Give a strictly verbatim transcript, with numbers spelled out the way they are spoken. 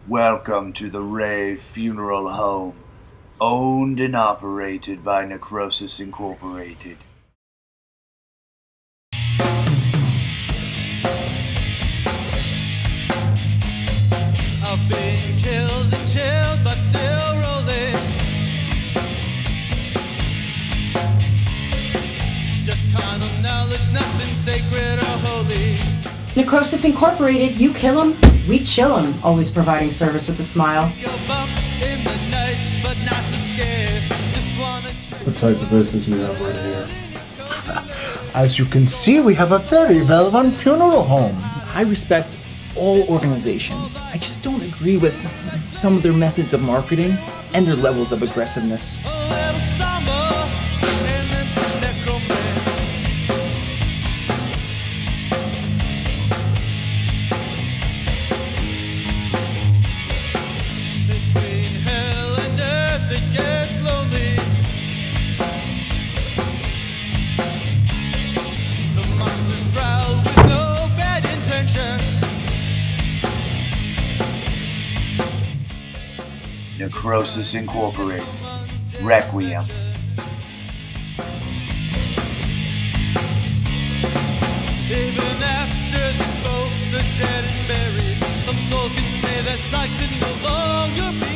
Welcome to the Ray Funeral Home, owned and operated by Necrosis Incorporated. I've been killed and chilled, but still rolling. Just carnal knowledge, nothing sacred or holy. Necrosis Incorporated, you kill 'em, we chill 'em. Always providing service with a smile. In the night, but not to scare. Just wanna What type of business do you have right here? As you can see, we have a very relevant funeral home. I respect all organizations. I just don't agree with some of their methods of marketing and their levels of aggressiveness. a little summer, and then some necromancy. Between hell and earth, it gets lonely. The monsters prowl with no bad intentions. Necrosis Incorporated. Requiem. Even after these folks are dead and buried, some souls can say their sight to no longer be